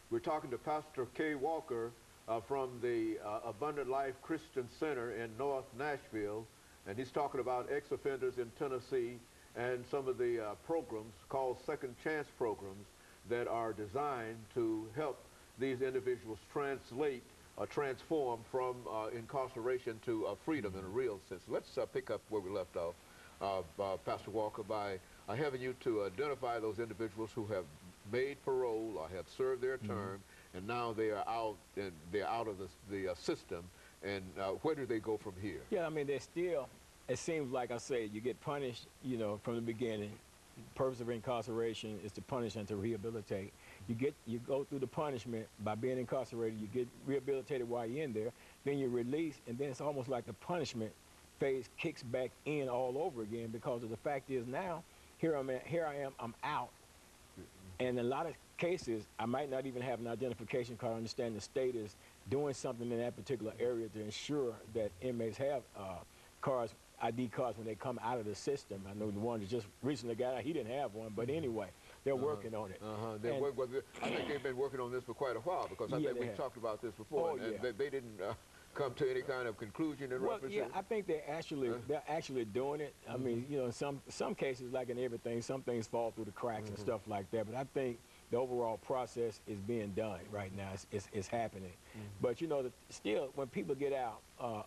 We're talking to Pastor Kay Walker from the Abundant Life Christian Center in North Nashville, and he's talking about ex-offenders in Tennessee and some of the programs called Second Chance programs that are designed to help these individuals translate or transform from incarceration to freedom in a real sense. Let's pick up where we left off, Pastor Walker, by having you to identify those individuals who have made parole or have served their term, and now they are out and they're out of the system. And where do they go from here? Yeah, I mean, they're still, it seems like I say, you get punished, you know, from the beginning. The purpose of incarceration is to punish and to rehabilitate. You go through the punishment by being incarcerated, you get rehabilitated while you're in there, then you're released, and then it's almost like the punishment phase kicks back in all over again, because of the fact is now, here I am, I'm out. And in a lot of cases, I might not even have an identification card. I understand the state is doing something in that particular area to ensure that inmates have cards, ID cards, when they come out of the system. I know the one that just recently got out, he didn't have one, but anyway, they're working on it. I think they've been working on this for quite a while, because I think we've talked about this before, and they didn't come to any kind of conclusion in reference to it. I think they're actually doing it. I mean, you know, in some cases, like in everything, some things fall through the cracks and stuff like that, but I think the overall process is being done right now. It's happening. But, you know, still, when people get out,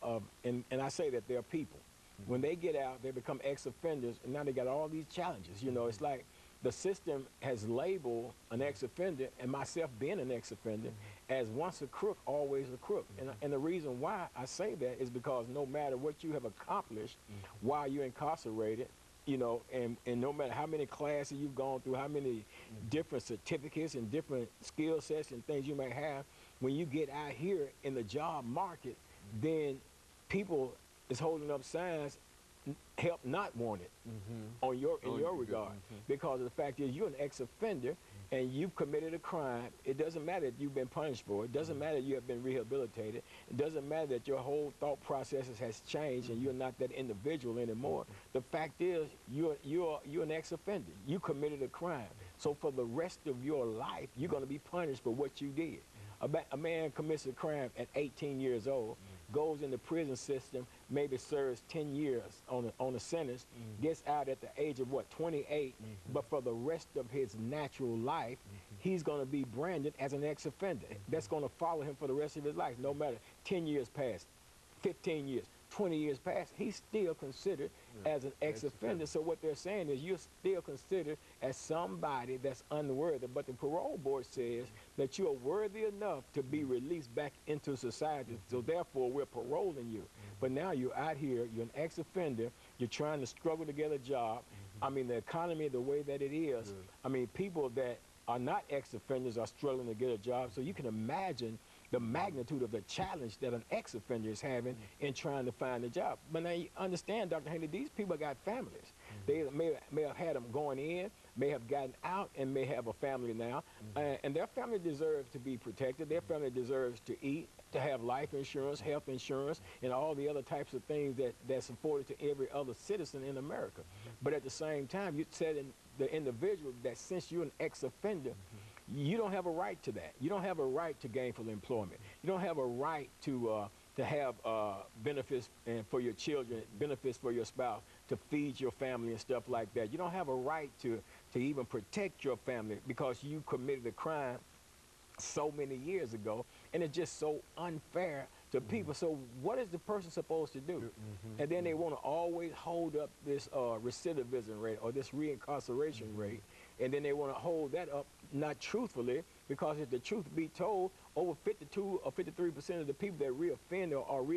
and I say that they're people, when they get out, they become ex-offenders, and now they got all these challenges. You know, it's like the system has labeled an ex-offender, and myself being an ex-offender, as once a crook, always a crook. And the reason why I say that is because no matter what you have accomplished while you're incarcerated, you know, and no matter how many classes you've gone through, how many different certificates and different skill sets and things you may have, when you get out here in the job market, then people is holding up signs, help not wanted, in your regard, because the fact is you're an ex-offender and you've committed a crime. It doesn't matter if you've been punished for it. It doesn't matter you have been rehabilitated. It doesn't matter that your whole thought processes has changed and you're not that individual anymore. The fact is you're an ex-offender. You committed a crime. So for the rest of your life, you're going to be punished for what you did. A man commits a crime at 18 years old, goes in the prison system, maybe serves 10 years on a sentence, gets out at the age of, 28, but for the rest of his natural life, he's going to be branded as an ex-offender. That's going to follow him for the rest of his life, no matter 10 years past, 15 years, 20 years past, he's still considered as an ex-offender. So what they're saying is you're still considered as somebody that's unworthy. But the parole board says that you're worthy enough to be released back into society. So therefore, we're paroling you. But now you're out here, you're an ex-offender, you're trying to struggle to get a job. I mean, the economy, the way that it is, I mean, people that are not ex-offenders are struggling to get a job. So you can imagine the magnitude of the challenge that an ex-offender is having in trying to find a job. But now you understand, Dr. Haley, these people got families. They may have had them going in, may have gotten out, and may have a family now. And their family deserves to be protected. Their family deserves to eat, to have life insurance, health insurance, and all the other types of things that's afforded to every other citizen in America. But at the same time, you said in the individual that since you're an ex-offender, you don't have a right to that. You don't have a right to gainful employment. You don't have a right to have benefits for your children, benefits for your spouse, to feed your family and stuff like that. You don't have a right to even protect your family because you committed a crime so many years ago, and it's just so unfair to people. So what is the person supposed to do? And then they want to always hold up this recidivism rate or this reincarceration rate, and then they want to hold that up not truthfully, because if the truth be told, over 52 or 53% of the people that reoffend or are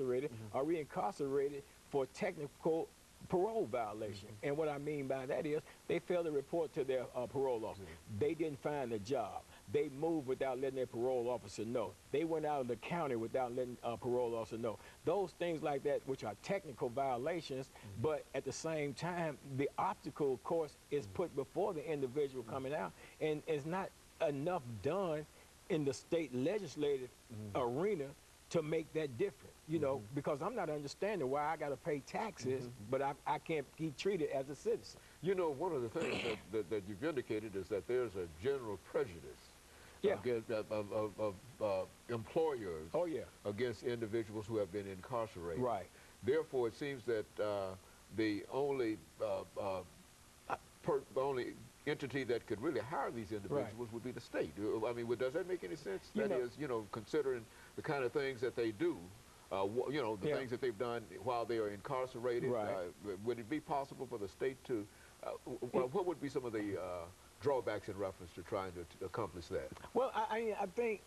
reincarcerated for technical parole violation. And what I mean by that is they failed to report to their parole officer. They didn't find a job. They moved without letting their parole officer know. They went out of the county without letting parole officer know. Those things like that, which are technical violations, but at the same time, the obstacle, of course, is put before the individual coming out, and it's not enough done in the state legislative arena to make that different, you know, because I'm not understanding why I got to pay taxes, but I can't be treated as a citizen. You know, one of the things that you've indicated is that there's a general prejudice Yeah. against, employers Oh, yeah. against individuals who have been incarcerated. Right. Therefore, it seems that the only only entity that could really hire these individuals would be the state. I mean, does that make any sense? That is, considering the kind of things that they do, the things that they've done while they are incarcerated. Right. Would it be possible for the state to, what would be some of the drawbacks in reference to trying to accomplish that? Well, I think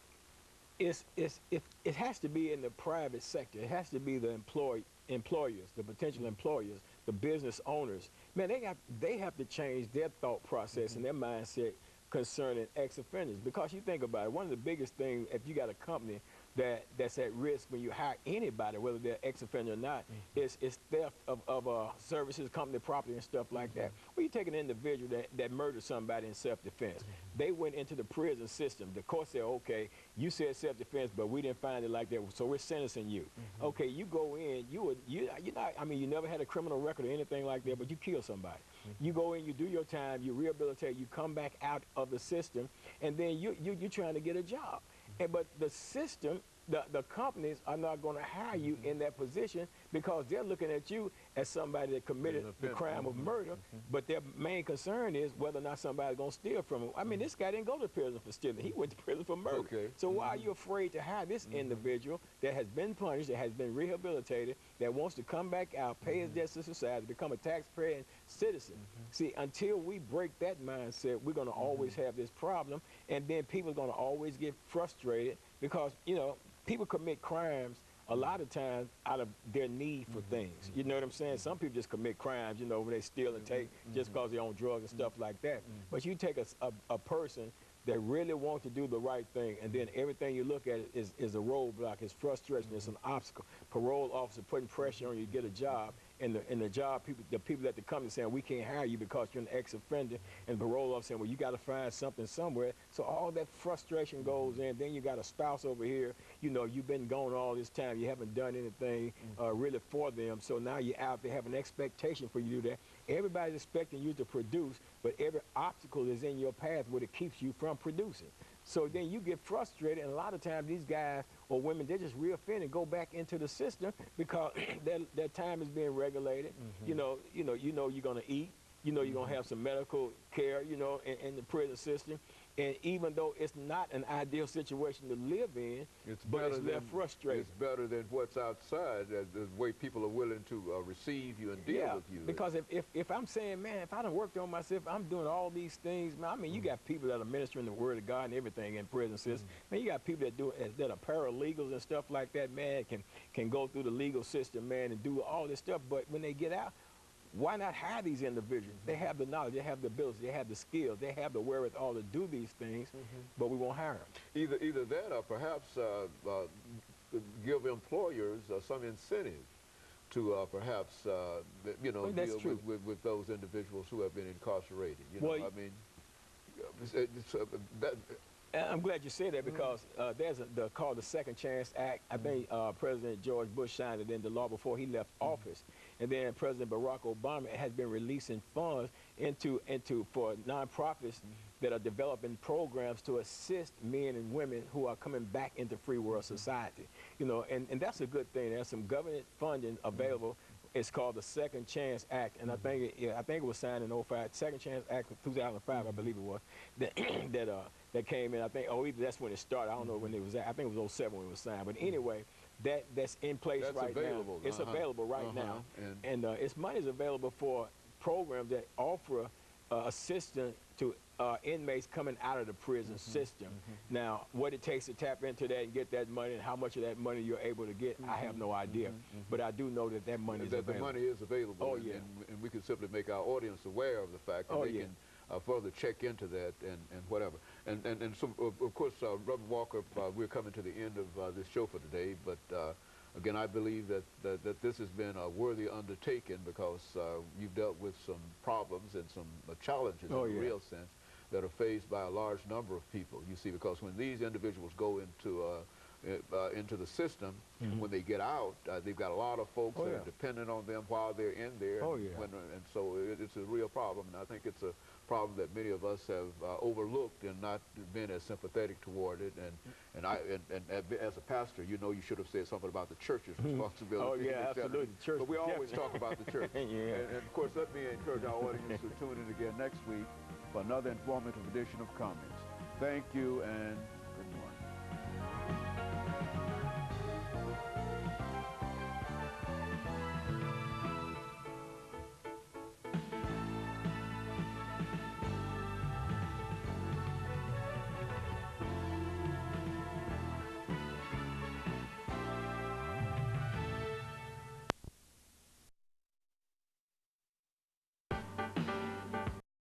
it has to be in the private sector. It has to be the employers, the potential employers, the business owners. Man, they have to change their thought process and their mindset concerning ex-offenders. Because you think about it, one of the biggest things, if you got a company that's at risk when you hire anybody, whether they're ex-offender or not, is theft of services, company property, and stuff like that. Well, you take an individual that murdered somebody in self-defense. They went into the prison system. The court said, okay, you said self-defense, but we didn't find it like that, so we're sentencing you. Okay, you go in, you're not, I mean, you never had a criminal record or anything like that, but you killed somebody. You go in, you do your time, you rehabilitate, you come back out of the system, and then you're trying to get a job. But the system, the companies are not going to hire you in that position because they're looking at you as somebody that committed the crime of murder, but their main concern is whether or not somebody's going to steal from them. I mean, this guy didn't go to prison for stealing. He went to prison for murder. Okay. So why are you afraid to hire this individual that has been punished, that has been rehabilitated, that wants to come back out, pay his debts to society, become a taxpaying citizen? See, until we break that mindset, we're going to always have this problem, and then people are going to always get frustrated because, people commit crimes a lot of times out of their need for things. You know what I'm saying? Some people just commit crimes, when they steal and take just because they're on drugs and stuff like that. But you take a person that really wants to do the right thing, and then everything you look at is a roadblock, is frustration, it's an obstacle. Parole officer putting pressure on you to get a job, and the job people, the people at the company saying, we can't hire you because you're an ex-offender, and parole officer saying, well, you got to find something somewhere. So all that frustration goes in. Then you got a spouse over here, you've been gone all this time, you haven't done anything really for them, so now you're out, they have an expectation for you to do that. Everybody's expecting you to produce, but every obstacle is in your path where it keeps you from producing. So then you get frustrated, and a lot of times these guys or women, they just reoffend and go back into the system because their time is being regulated. You're going to eat. You're going to have some medical care, in the prison system. And even though it's not an ideal situation to live in, it's less frustrating. It's better than what's outside, the way people are willing to receive you and deal with you. Because if I'm saying, man, if I done worked on myself, I'm doing all these things, man, I mean, you got people that are ministering the word of God and everything in prison system. Man, you got people that are paralegals and stuff like that, man, can go through the legal system, man, and do all this stuff. But when they get out, why not hire these individuals? They have the knowledge, they have the ability, they have the skills, they have the wherewithal to do these things, but we won't hire them. Either that or perhaps give employers some incentive to perhaps, deal with those individuals who have been incarcerated. I'm glad you said that because there's called the Second Chance Act. I think President George Bush signed it into law before he left office. And then President Barack Obama has been releasing funds for nonprofits that are developing programs to assist men and women who are coming back into free world society. And that's a good thing. There's some government funding available. It's called the Second Chance Act, and I think it was signed in 2005. Second Chance Act of 2005, I believe it was, that came in. I think, either that's when it started. I don't know when it was at. I think it was 2007 when it was signed. But anyway, that's in place right now. It's available right now, and its money is available for programs that offer assistance to inmates coming out of the prison system. Now, what it takes to tap into that and get that money, and how much of that money you're able to get, I have no idea. But I do know that money is available. The money is available. Oh, yeah. And we can simply make our audience aware of the fact that they can further check into that and whatever. And so, of course, Reverend Walker, we're coming to the end of this show for today, but again, I believe that this has been a worthy undertaking because you've dealt with some problems and some challenges in a real sense that are faced by a large number of people. You see, because when these individuals go into the system, when they get out, they've got a lot of folks that are dependent on them while they're in there. And so it's a real problem, and I think it's a problem that many of us have overlooked and not been as sympathetic toward it. And as a pastor, you know, you should have said something about the church's responsibility. Oh yeah, absolutely. Church, but we always talk about the church. Yeah. And of course, let me encourage our audience to tune in again next week for another informative edition of Comments. Thank you and good morning.